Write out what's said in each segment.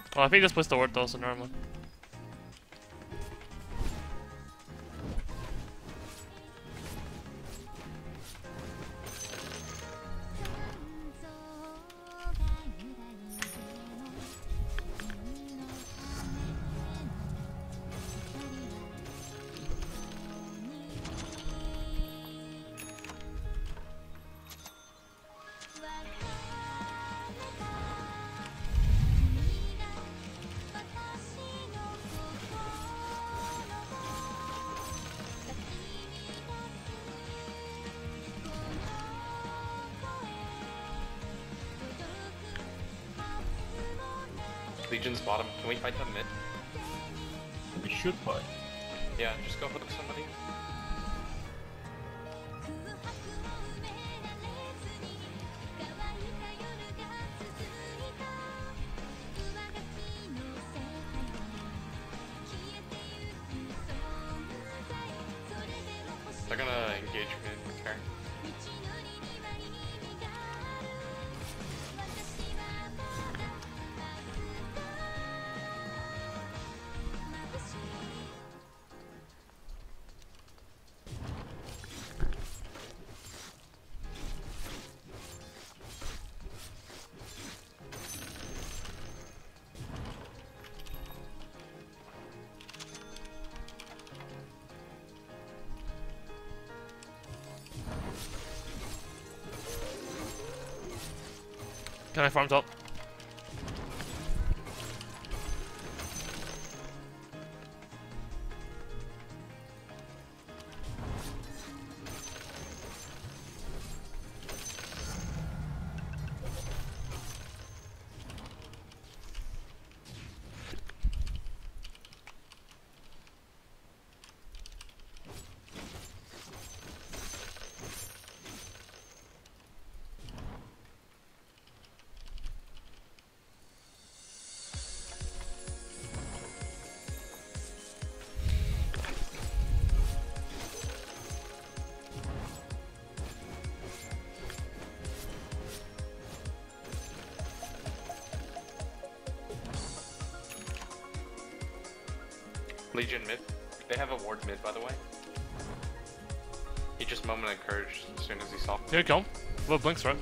Oh, I think he just placed the ward though, so never mind. Legion's bottom. Can we fight them mid? We should fight. Yeah, just go hook somebody. They're gonna engage mid, Karen. Can I farm top? Legion mid. They have a ward mid, by the way. He just moment encouraged as soon as he saw. Here you go. Well, blinks, right?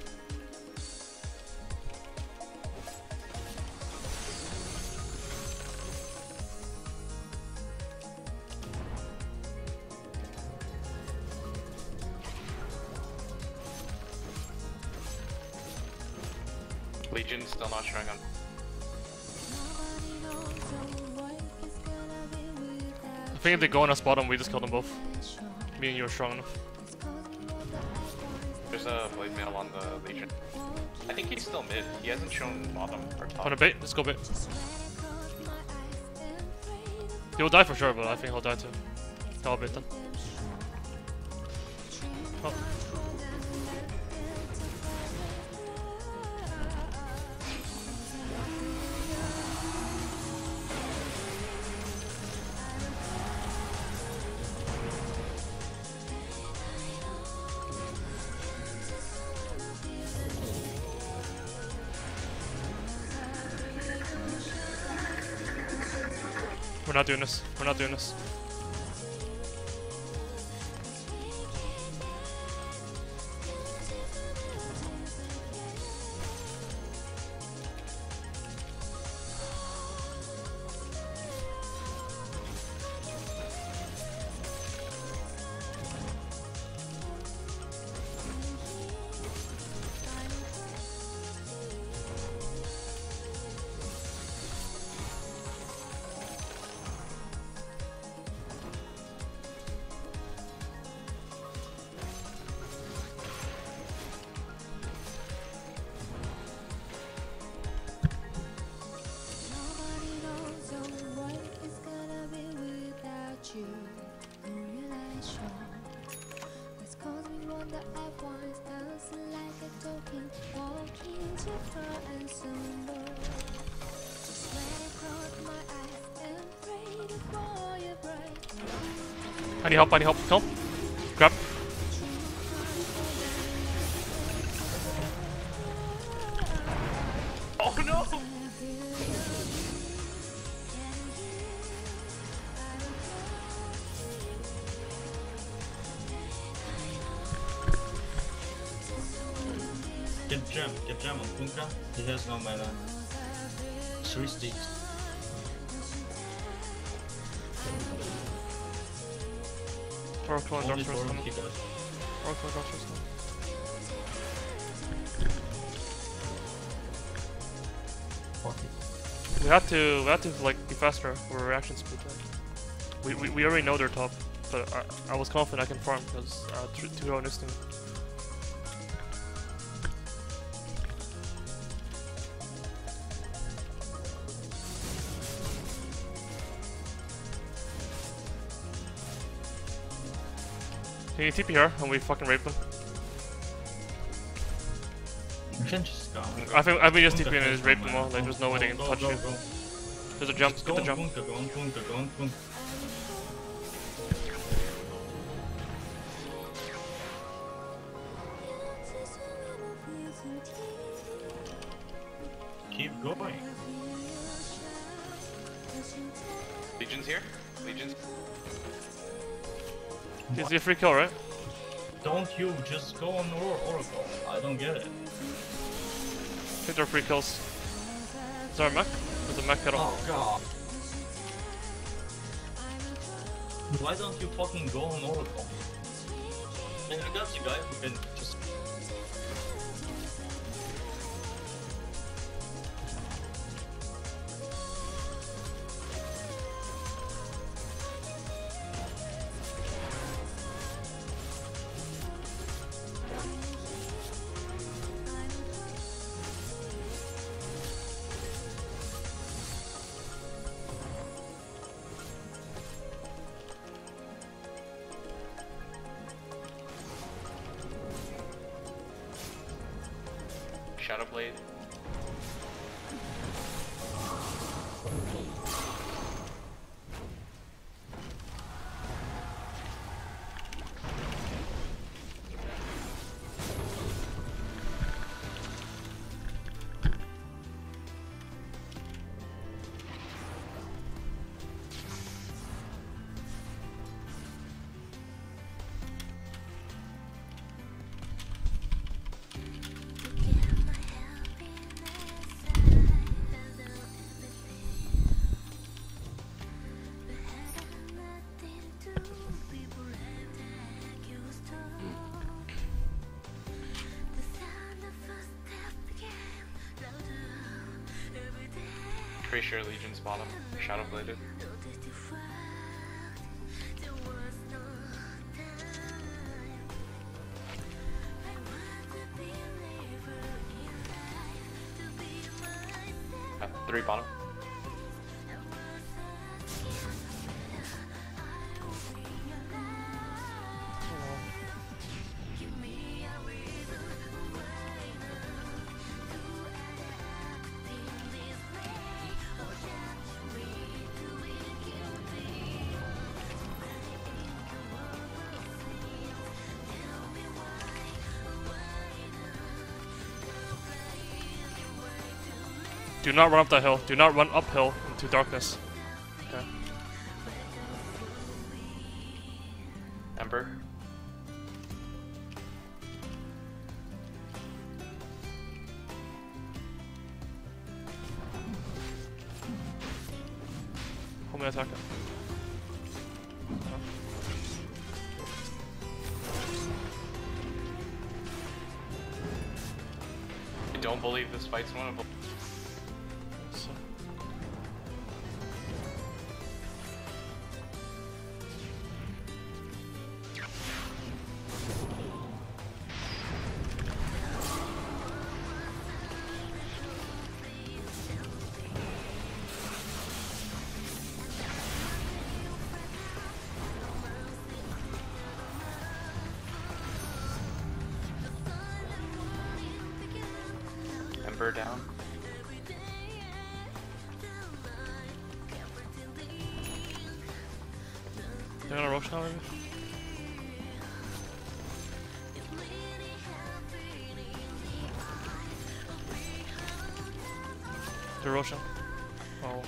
Legion still not showing on. I think if they go on us bottom, we just kill them both. Me and you are strong enough. There's a blade mail on the Legion. I think he's still mid. He hasn't shown bottom or top. On a bait? Let's go bait. He'll die for sure, but I think he'll die too. I'll bait then. Oh. We're not doing this. We're not doing this. I need help, I need help. Come. Grab. Oh no! Get jam on Kunka. He has no mana. 3 sticks. Oracle and Only Doctor's Torrent coming. he does. Oracle and Doctor's coming. Fuck it. We had to like be faster for reaction speed. Like. We already know they're top, but I was confident I can farm because 2-0 Nisting. Can you TP here and we fucking rape them? You can just go. I think we just TP Kunka and has just rape no them mana. all. Like there's no way they can touch go, you. go. There's a jump. Just Get the go jump. on Kunka, go on Kunka, go on Kunka. Keep going. Legion's here. Legion's. Is he a free kill, right? Don't you just go on Oracle? I don't get it. I think they're free kills. Is there a mech? There's a mech at all. Oh god. Why don't you fucking go on Oracle? And I got you guys who can just... Shadowblade. Pretty sure Legion's bottom. Shadowbladed. Three bottom. Do not run up that hill. Do not run uphill into darkness. Okay. Ember. Hold me attack it. I don't believe this fight's winnable. So. Ember down. They're gonna rush now, maybe? They're rushing. Oh.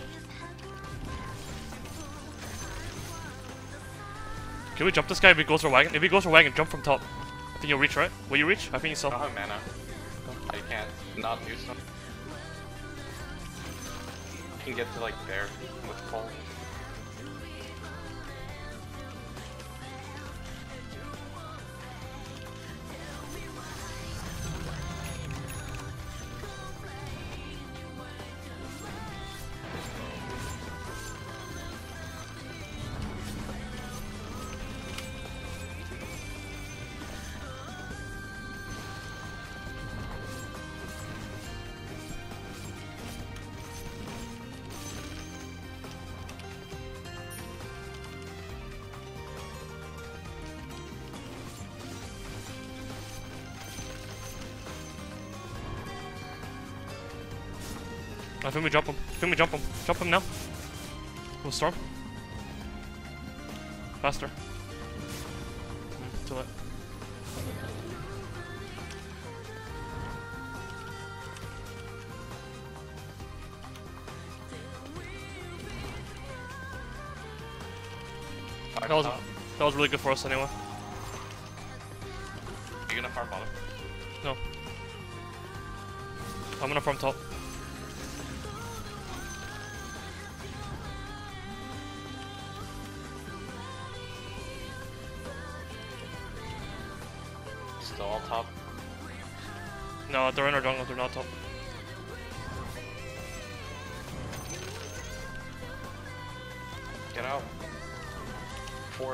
Can we jump this guy if he goes for wagon? If he goes for wagon, jump from top. I think you'll reach, right? Will you reach? I think you I self. don't have mana. I can't not use them. I can get to like there with Paul. I think we jump him. I think we jump him. Jump him now. We'll storm. Faster. Too late. That was really good for us anyway. Are you gonna farm bottom? No. I'm gonna farm top. Still all top. No, they're in our jungle, they're not top. Get out. 4.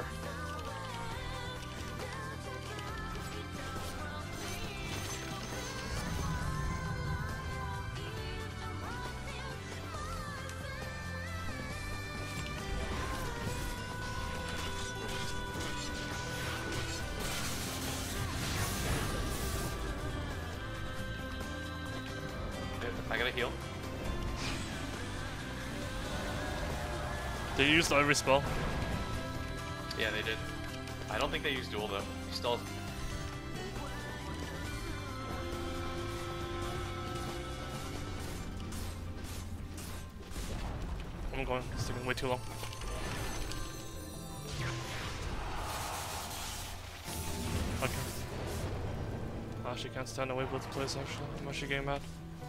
I gotta heal. They used every spell. Yeah, they did. I don't think they used duel though. Still. I'm going. It's taking way too long. Okay. I actually can't stand away with the place actually. I'm actually getting mad.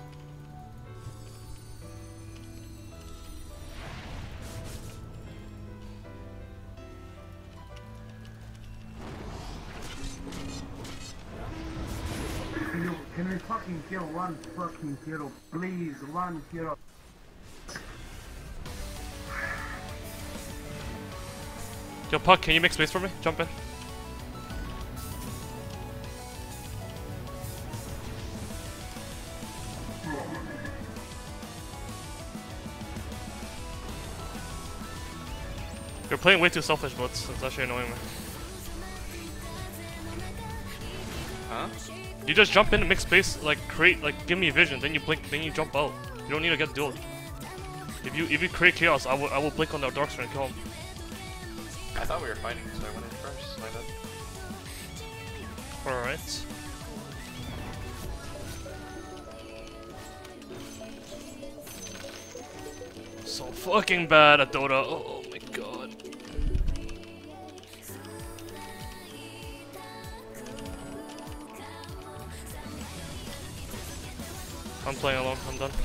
Can we fucking kill one fucking hero, please? One hero. Yo, Puck, can you make space for me? Jump in. You're playing way too selfish, but it's actually annoying me. Huh? You just jump in and make space, like create, like give me vision, then you blink, then you jump out. You don't need to get dueled. If you create chaos, I will blink on the Darkstone and kill him. I thought we were fighting, so I went in first. My bad. Alright. So fucking bad at Dota. Oh my god. I'm playing alone. I'm done.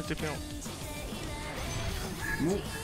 50 pound. Move.